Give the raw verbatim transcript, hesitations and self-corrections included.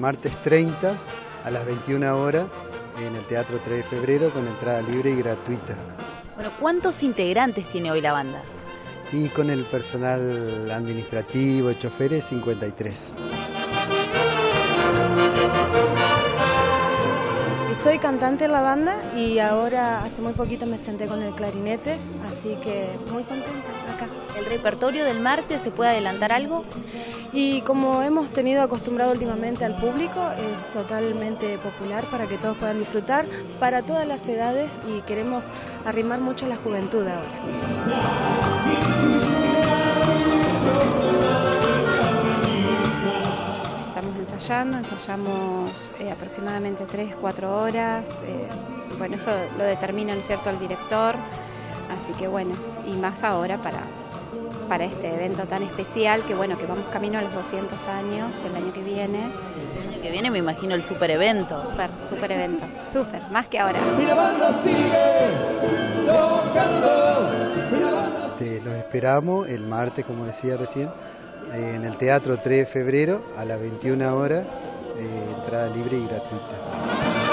martes treinta a las veintiuna horas en el Teatro tres de Febrero con entrada libre y gratuita. Bueno, ¿cuántos integrantes tiene hoy la banda? Y con el personal administrativo y choferes, cincuenta y tres. Soy cantante en la banda y ahora hace muy poquito me senté con el clarinete, así que muy contenta acá. ¿El repertorio del martes se puede adelantar algo? Y como hemos tenido acostumbrado últimamente al público, es totalmente popular para que todos puedan disfrutar, para todas las edades, y queremos arrimar mucho a la juventud ahora. Estamos ensayando, ensayamos eh, aproximadamente tres, cuatro horas, eh, bueno, eso lo determina, ¿no es cierto?, el director, así que bueno, y más ahora para, para este evento tan especial, que bueno, que vamos camino a los doscientos años el año que viene. El año que viene me imagino el super evento. Super, super evento, super, más que ahora. Y la banda sigue tocando. Te los esperamos el martes, como decía recién, en el Teatro tres de Febrero a las veintiuna horas, eh, entrada libre y gratuita.